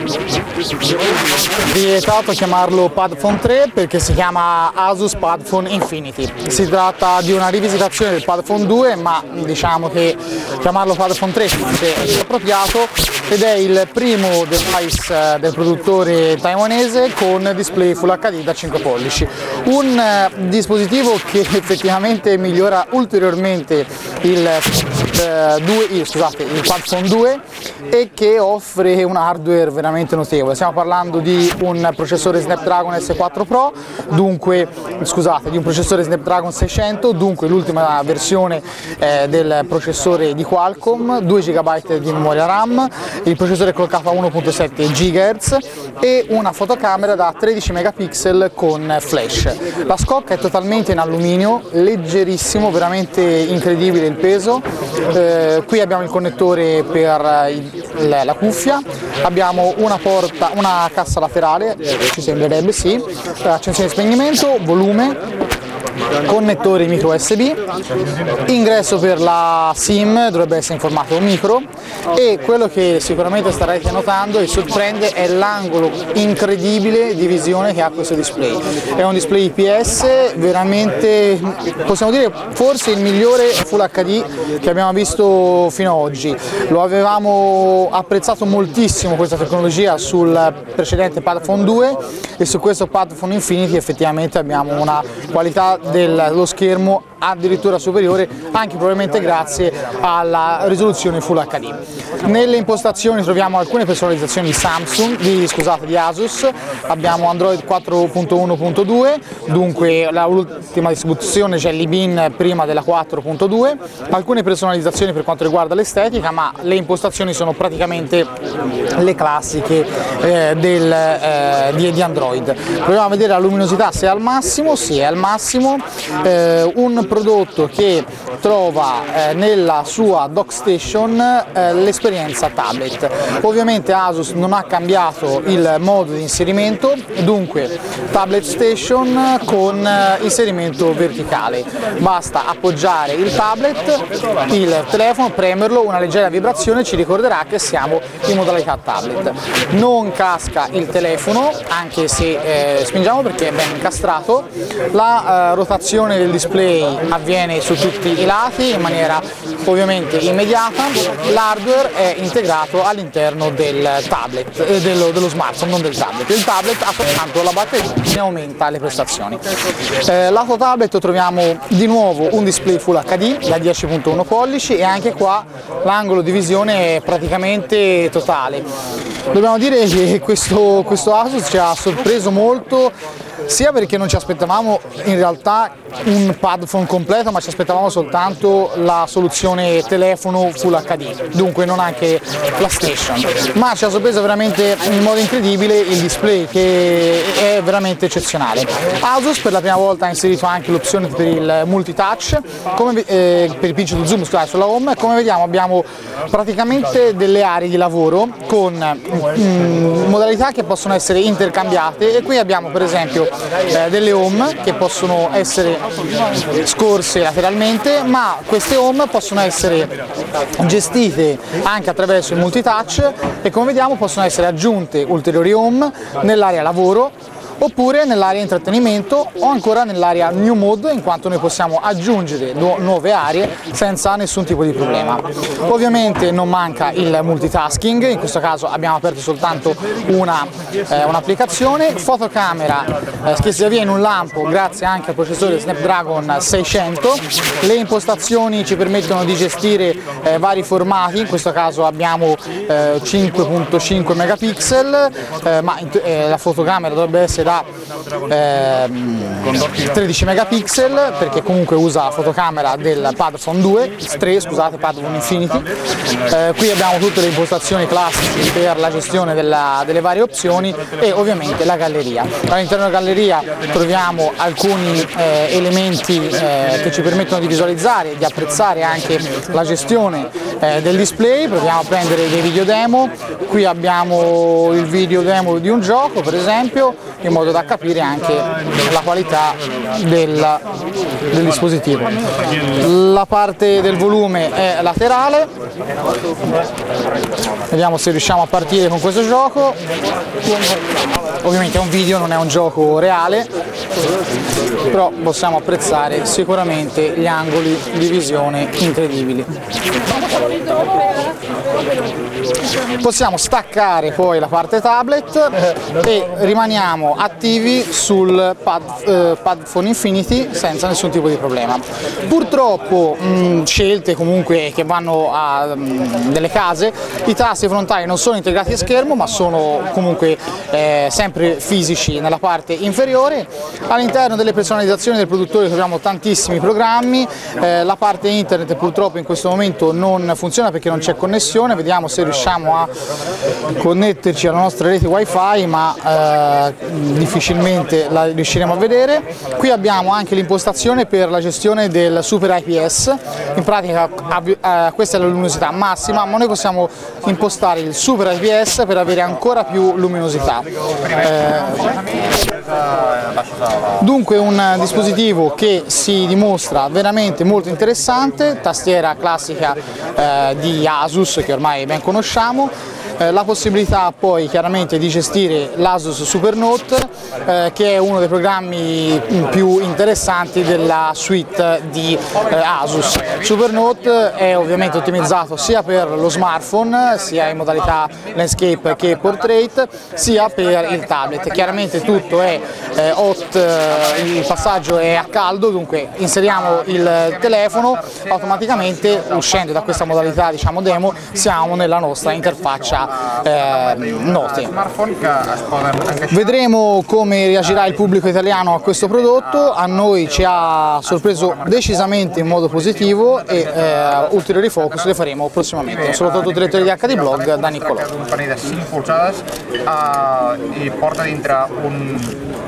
Vietato chiamarlo Padfone 3 perché si chiama Asus Padfone Infinity. Si tratta di una rivisitazione del Padfone 2, ma diciamo che chiamarlo Padfone 3 è appropriato, ed è il primo device del produttore taiwanese con display Full HD da 5 pollici. Un dispositivo che effettivamente migliora ulteriormente il Padfone 2 e che offre un hardware veramente notevole. Stiamo parlando di un processore Snapdragon S4 Pro, dunque di un processore Snapdragon 600, dunque l'ultima versione del processore di Qualcomm, 2 GB di memoria RAM, il processore collocato a 1.7 GHz e una fotocamera da 13 megapixel con flash. La scocca è totalmente in alluminio, leggerissimo, veramente incredibile il peso. Qui abbiamo il connettore per la cuffia, abbiamo una cassa laterale, ci sembrerebbe, sì, accensione e spegnimento, volume, connettore micro USB, ingresso per la SIM, dovrebbe essere in formato micro, e quello che sicuramente starete notando e sorprende è l'angolo incredibile di visione che ha questo display. È un display IPS veramente, possiamo dire, forse il migliore Full HD che abbiamo visto fino ad oggi. Lo avevamo apprezzato moltissimo questa tecnologia sul precedente Padfone 2 e su questo Padfone Infinity effettivamente abbiamo una qualità dello schermo addirittura superiore, anche probabilmente grazie alla risoluzione Full HD. Nelle impostazioni troviamo alcune personalizzazioni di Asus, abbiamo Android 4.1.2, dunque l'ultima distribuzione Jelly Bean prima della 4.2, alcune personalizzazioni per quanto riguarda l'estetica, ma le impostazioni sono praticamente le classiche di Android. Proviamo a vedere la luminosità se è al massimo, sì, è al massimo. Un prodotto che trova nella sua dock station l'esperienza tablet. Ovviamente Asus non ha cambiato il modo di inserimento, dunque tablet station con inserimento verticale. Basta appoggiare il tablet, il telefono, premerlo, una leggera vibrazione ci ricorderà che siamo in modalità tablet. Non casca il telefono, anche se spingiamo perché è ben incastrato. La rotazione del display avviene su tutti i lati in maniera ovviamente immediata. L'hardware è integrato all'interno del tablet, dello smartphone, non del tablet. Il tablet ha soltanto la batteria, ne aumenta le prestazioni. Lato tablet troviamo di nuovo un display Full HD da 10.1 pollici e anche qua l'angolo di visione è praticamente totale. Dobbiamo dire che questo Asus ci ha sorpreso molto, sia perché non ci aspettavamo in realtà un Padfone completo, ma ci aspettavamo soltanto la soluzione telefono Full HD, dunque non anche la station, ma ci ha sorpreso veramente in modo incredibile il display, che è veramente eccezionale. Asus per la prima volta ha inserito anche l'opzione per il multitouch, per il pinch to zoom sulla home. Come vediamo abbiamo praticamente delle aree di lavoro con modalità che possono essere intercambiate, e qui abbiamo per esempio delle home che possono essere scorse lateralmente, ma queste home possono essere gestite anche attraverso il multitouch e come vediamo possono essere aggiunte ulteriori home nell'area lavoro oppure nell'area intrattenimento o ancora nell'area new mode, in quanto noi possiamo aggiungere nuove aree senza nessun tipo di problema. Ovviamente non manca il multitasking, in questo caso abbiamo aperto soltanto un'applicazione, fotocamera che si avvia in un lampo grazie anche al processore Snapdragon 600, le impostazioni ci permettono di gestire vari formati, in questo caso abbiamo 5.5 megapixel, ma la fotocamera dovrebbe essere da 13 megapixel perché comunque usa la fotocamera del Padfone Padfone Infinity. Qui abbiamo tutte le impostazioni classiche per la gestione delle varie opzioni e ovviamente la galleria. All'interno della galleria troviamo alcuni elementi che ci permettono di visualizzare e di apprezzare anche la gestione del display. Proviamo a prendere dei video demo. Qui abbiamo il video demo di un gioco per esempio in modo da capire anche la qualità del dispositivo. La parte del volume è laterale, vediamo se riusciamo a partire con questo gioco. Ovviamente è un video, non è un gioco reale, però possiamo apprezzare sicuramente gli angoli di visione incredibili. Possiamo staccare poi la parte tablet e rimaniamo attivi sul Padfone Infinity senza nessun tipo di problema. Purtroppo scelte comunque che vanno a delle case, i tasti frontali non sono integrati a schermo ma sono comunque sempre fisici nella parte inferiore. All'interno delle personalizzazioni del produttore troviamo tantissimi programmi, la parte internet purtroppo in questo momento non funziona perché non c'è connessione, vediamo se riusciamo a connetterci alla nostra rete wifi, ma difficilmente la riusciremo a vedere. Qui abbiamo anche l'impostazione per la gestione del Super IPS, in pratica questa è la luminosità massima, ma noi possiamo impostare il Super IPS per avere ancora più luminosità. Dunque un dispositivo che si dimostra veramente molto interessante, tastiera classica di Asus che ormai ben conosciamo, la possibilità poi chiaramente di gestire l'Asus SuperNote che è uno dei programmi più interessanti della suite di Asus. SuperNote è ovviamente ottimizzato sia per lo smartphone, sia in modalità landscape che portrait, sia per il tablet. Chiaramente tutto è hot, il passaggio è a caldo, dunque inseriamo il telefono, automaticamente uscendo da questa modalità diciamo demo siamo nella nostra interfaccia note. Vedremo come reagirà il pubblico italiano a questo prodotto, a noi ci ha sorpreso decisamente in modo positivo e ulteriori focus le faremo prossimamente. Soprattutto direttore di HD Blog, da Niccolò. Un panell de 5 polzades i porta dintre